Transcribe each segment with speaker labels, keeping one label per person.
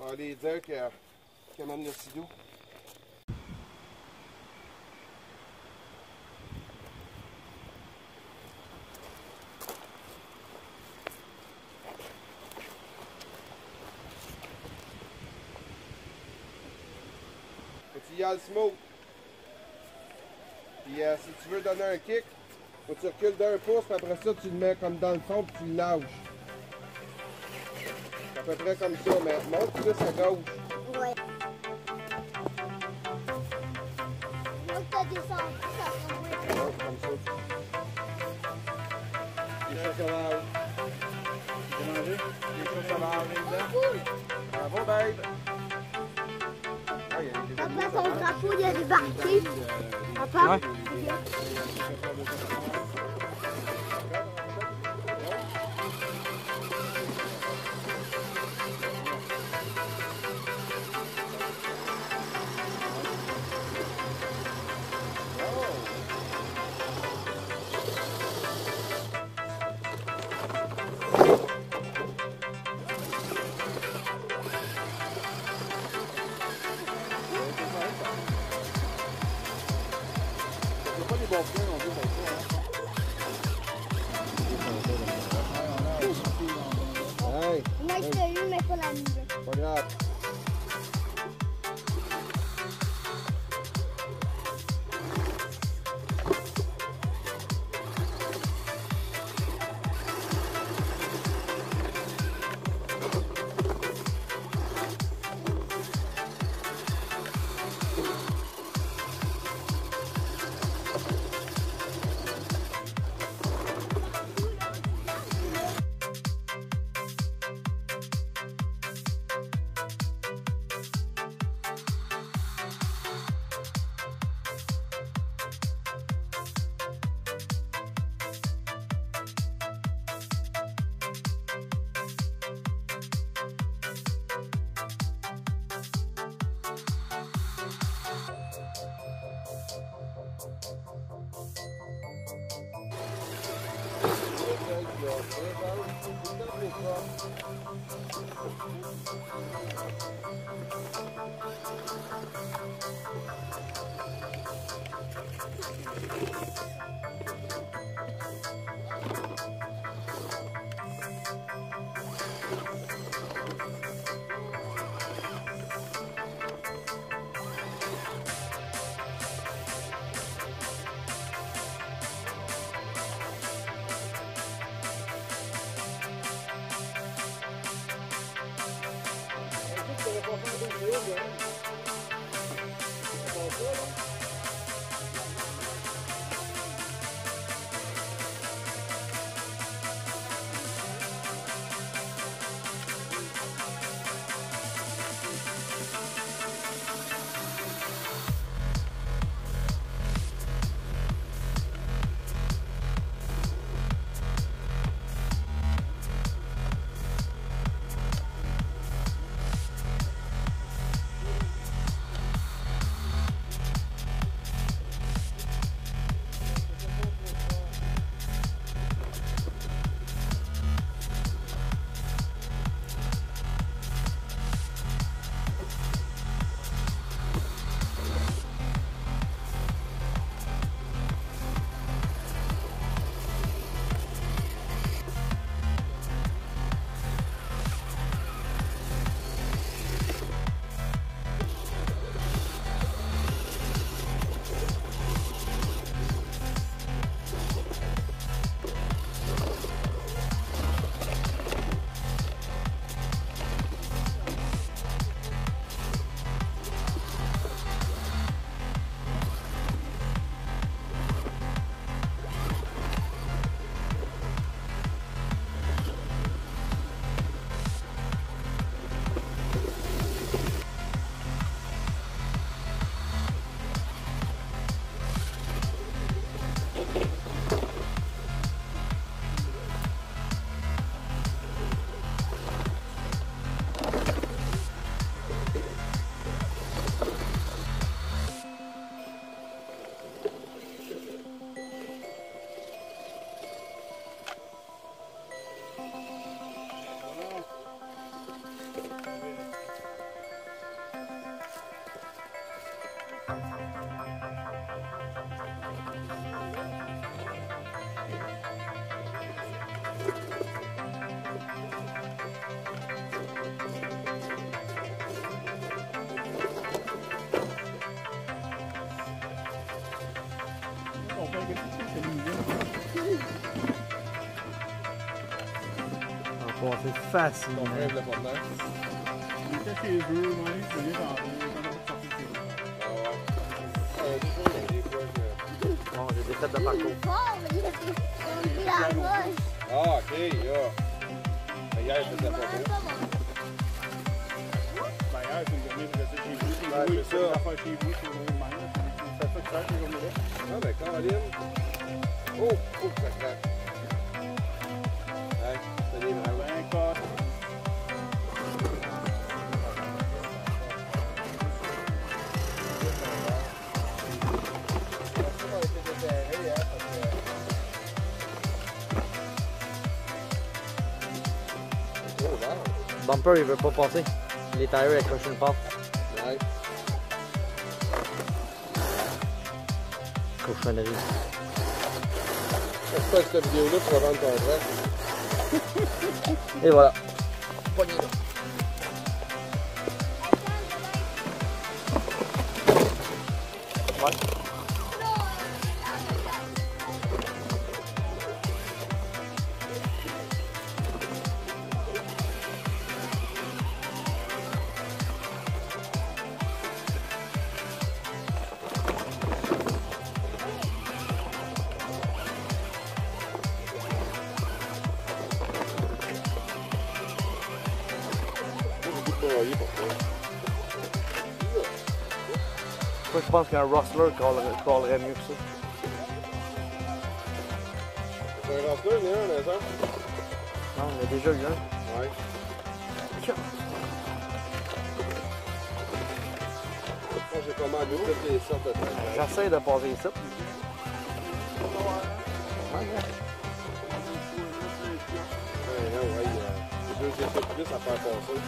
Speaker 1: On va aller dire qu'il amène le sidou. Tu y as le smoke. Puis si tu veux donner un kick, faut que tu recules d'un pouce, puis après ça, tu le mets comme dans le fond, puis tu le lâches. C'est à peu près comme ça, mais monte plus à gauche.
Speaker 2: Ouais. Là, t'as descendu, ça sera moins.
Speaker 1: Ouais, comme ça. Les choses sauvages. Tu veux manger? Les choses sauvages, dedans. Bravo, babe!
Speaker 2: Papa, ton drapeau, il a débarqué. Papa?
Speaker 3: Ouais.
Speaker 1: Hey,
Speaker 2: Moi, je l'ai eu, mais pas la nouvelle.
Speaker 1: pas grave.
Speaker 3: C'est facile.
Speaker 4: Ton frère voulait pas faire.
Speaker 1: Il était chez eux, moi, c'est bien dans quand on va sortir chez eux.
Speaker 4: Ah ouais. Des fois, il y a des fois que...
Speaker 3: Bon, j'ai des fêtes de parcours.
Speaker 2: La roche.
Speaker 4: Ah, ok, là. Mais hier, je faisais pas beau.
Speaker 1: Ben, hier, c'est une journée de rester chez vous. Chez
Speaker 4: Ouais,
Speaker 1: vous,
Speaker 4: c'est
Speaker 1: il fait
Speaker 4: ça.
Speaker 1: des affaires chez vous, c'est vraiment mal. C'est ça que ça, ces journées-là.
Speaker 4: Ah, ben, Caroline. Oh, oh, ça craque. Ouais, c'est des vrais.
Speaker 1: Ben, quoi.
Speaker 3: Bumper, il veut pas passer. Les tires accrochent une porte.
Speaker 4: Ouais.
Speaker 3: Cochonnerie.
Speaker 4: J'espère que cette vidéo-là, tu vas vendre ton vrai.
Speaker 3: Et voilà. Pogné là. Ouais. Moi, je pense qu'un Rustler collerait mieux que ça.
Speaker 4: C'est un Rustler, il y en a un, l'instant?
Speaker 3: Non, il y a déjà eu un.
Speaker 4: Ouais. Moi, j'ai pas mal de toutes les sortes de trucs.
Speaker 3: J'essaie de passer ça.
Speaker 4: Ouais, là, ouais, les deux essais de plus à faire passer.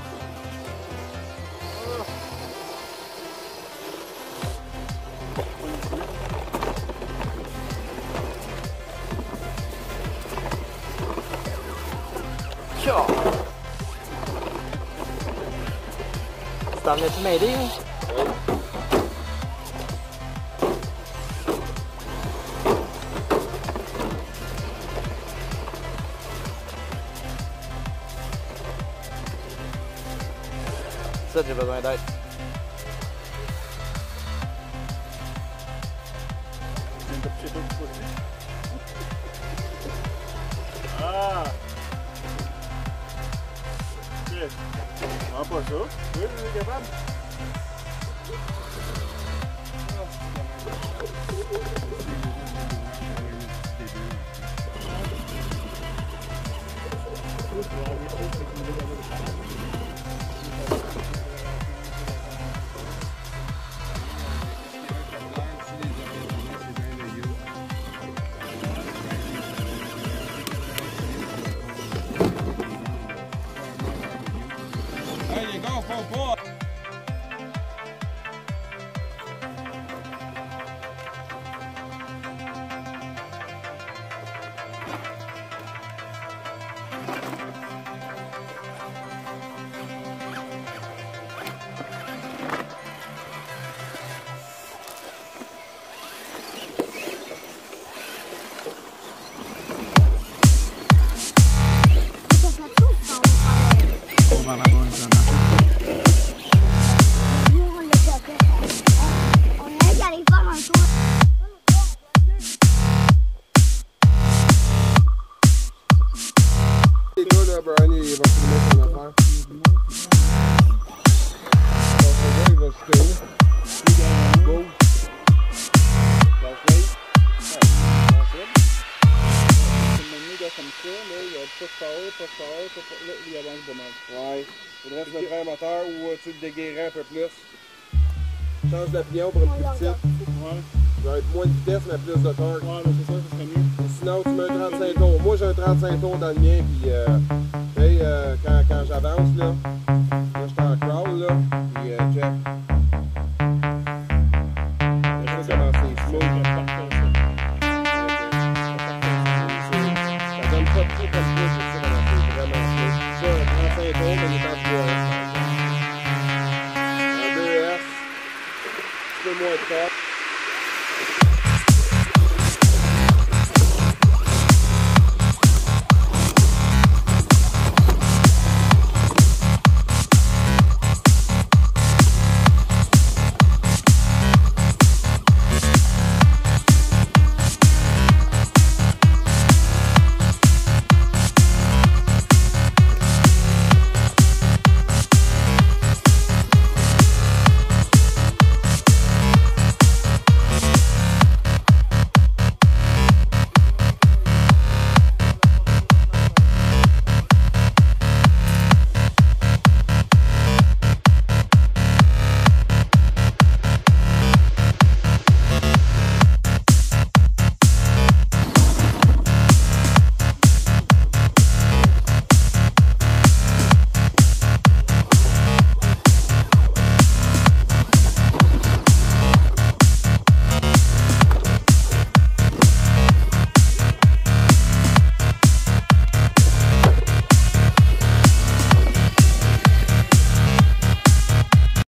Speaker 3: Tu t'en venais-tu m'aider, hein?
Speaker 4: Oui.
Speaker 3: Ça, j'ai besoin d'aide.
Speaker 1: C'est une petite chose pour lui. Ah! Ok. Ah, pas ça. Oui, vous êtes capable?
Speaker 4: Hey, les gars, faut pas!
Speaker 1: On va la bonne ça marche.
Speaker 2: On est allé faire un tour.
Speaker 4: Les gars, là, Brian, il va filmer son affaire. Ton gars, il va se filmer. Go!
Speaker 1: Lâche-le. C'est une manière comme ça, là, il y a pas de power, pas de power, pas de power. Là, il avance de mal.
Speaker 4: Ouais. Faudrait se mettre un moteur ou tu le déguerrais un peu plus. Change d'opinion pour une plus petite.
Speaker 1: Ouais.
Speaker 4: Ça va être moins de vitesse, mais plus de torque.
Speaker 1: Ouais, mais c'est ça, ça serait mieux.
Speaker 4: Sinon, tu mets un 35 tours. Moi, j'ai un 35 tours dans le mien, puis tu sais, quand j'avance, là, je suis en crawl, là, puis check. Je sais comment c'est smooth.
Speaker 1: C'est parfait, ça.
Speaker 4: Ça donne pas trop comme ça, je sais comment c'est vraiment smooth. Ça, un 35 tours, mais il est en 3S. Un 2S, un peu moins de torque.